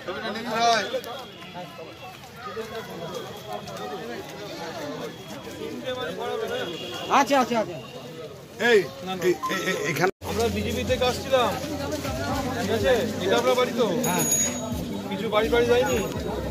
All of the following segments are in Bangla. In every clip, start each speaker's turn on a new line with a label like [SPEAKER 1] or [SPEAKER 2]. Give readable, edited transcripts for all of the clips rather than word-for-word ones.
[SPEAKER 1] আচ্ছা আচ্ছা আচ্ছা
[SPEAKER 2] এখানে আমরা বিজেপি থেকে আসছিলাম, ঠিক আছে? এটা আপনার বাড়ি তো? হ্যাঁ। কিছু বাড়ি যায়নি?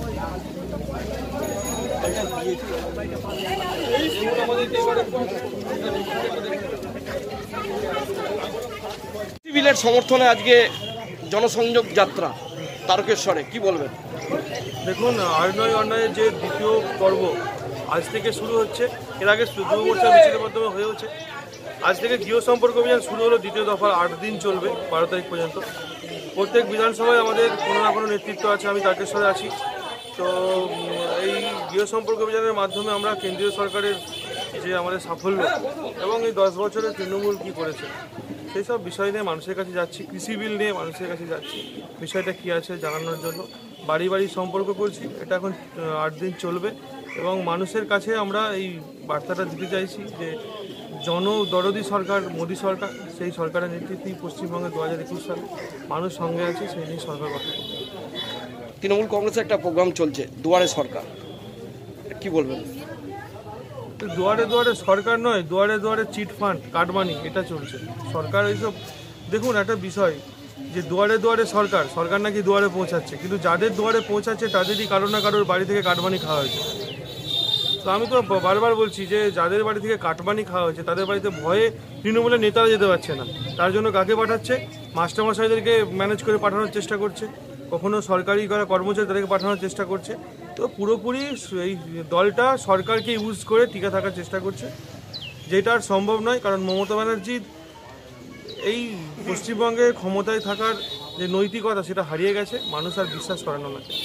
[SPEAKER 3] বিলের সমর্থনে আজকে জনসংযোগ যাত্রা তারকেশ্বরে, কি বলবেন?
[SPEAKER 2] দেখুন, আট-নয় অন্যায়ের যে দ্বিতীয় পর্ব আজ থেকে শুরু হচ্ছে। এর আগে যুব মোর্চা মিছিলের মাধ্যমে হয়েছে। আজ থেকে গৃহ সম্পর্ক অভিযান শুরু হলো, দ্বিতীয় দফা 8 দিন চলবে, 12 তারিখ পর্যন্ত। প্রত্যেক বিধানসভায় আমাদের কোনো না কোনো নেতৃত্ব আছে, আমি তারকেশ্বরে আছি। তো এই গৃহ সম্পর্ক অভিযানের মাধ্যমে আমরা কেন্দ্রীয় সরকারের যে আমাদের সাফল্য এবং এই 10 বছরের তৃণমূল কী করেছে সেই সব বিষয় নিয়ে মানুষের কাছে যাচ্ছি। কৃষি বিল নিয়ে মানুষের কাছে যাচ্ছি, বিষয়টা কী আছে জানানোর জন্য। বাড়ি বাড়ি সম্পর্ক করছি, এটা এখন 8 দিন চলবে এবং মানুষের কাছে আমরা এই বার্তাটা দিতে চাইছি যে জনদরদি সরকার মোদী সরকার, সেই সরকারের নেতৃত্বেই পশ্চিমবঙ্গে 2021 সালে মানুষ সঙ্গে আছে, সেই নিয়ে সরকার গঠন।
[SPEAKER 3] তৃণমূল কংগ্রেসের একটা প্রোগ্রাম চলছে, দুয়ারে সরকার, কি বলবেন?
[SPEAKER 2] দুয়ারে দুয়ারে সরকার নয়, দুয়ারে দুয়ারে চিট ফান্ড, কাটমানি, এটা চলছে। সরকার এইসব, দেখুন একটা বিষয় যে দুয়ারে দুয়ারে সরকার নাকি দুয়ারে পৌঁছাচ্ছে, কিন্তু যাদের দুয়ারে পৌঁছাচ্ছে তাদেরই কারো না কারোর বাড়ি থেকে কাটমানি খাওয়া হয়েছে। তো আমি তো বারবার বলছি যে যাদের বাড়ি থেকে কাটমানি খাওয়া হয়েছে তাদের বাড়িতে ভয়ে তৃণমূলের নেতারা যেতে পারছে না। তার জন্য কাকে পাঠাচ্ছে? মাস্টারমশাইদেরকে ম্যানেজ করে পাঠানোর চেষ্টা করছে, কখনো সরকারি কর্মচারী তাদেরকে পাঠানোর চেষ্টা করছে। তো পুরোপুরি এই দলটা সরকারকে ইউজ করে টিকে থাকার চেষ্টা করছে, যেটা আর সম্ভব নয়। কারণ মমতা ব্যানার্জির এই পশ্চিমবঙ্গে ক্ষমতায় থাকার যে নৈতিকতা সেটা হারিয়ে গেছে, মানুষ আর বিশ্বাস করে না ওনাকে।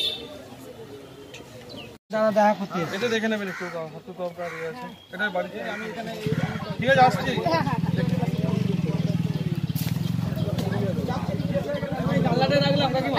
[SPEAKER 2] এটা দেখে নেবেন একটু, হাত দরকার আছে এটা বাড়িতে, আমি এখানে ঠিক আছে আসছি। রাখলাম কাকিমা।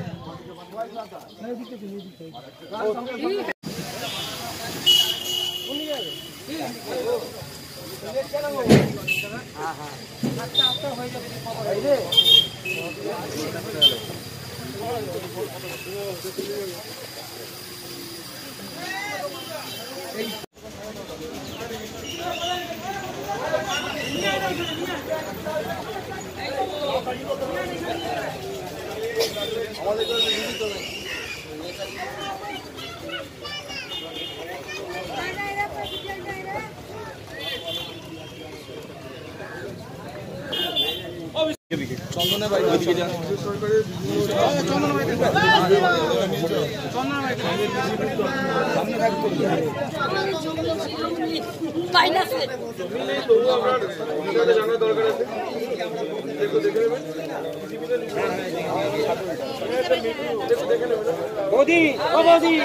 [SPEAKER 2] চন্দনের বাড়ি ওইদিকে যান, চন্দনের বাড়ি সামনে থাকতো জানার দরকার আছে। মোদি ও মোদি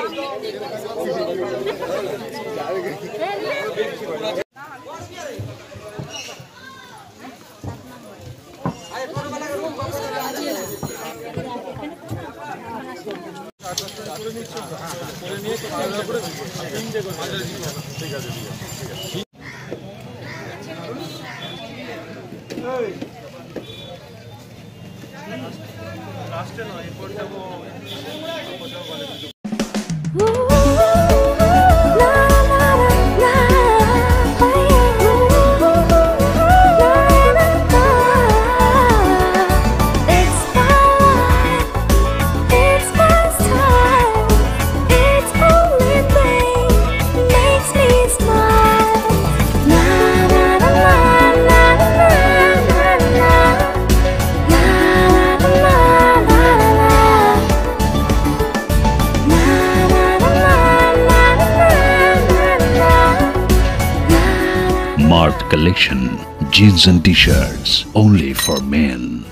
[SPEAKER 2] লাস্টে নয়, এরপর যাবো।
[SPEAKER 4] Marked collection, jeans and t-shirts only for men.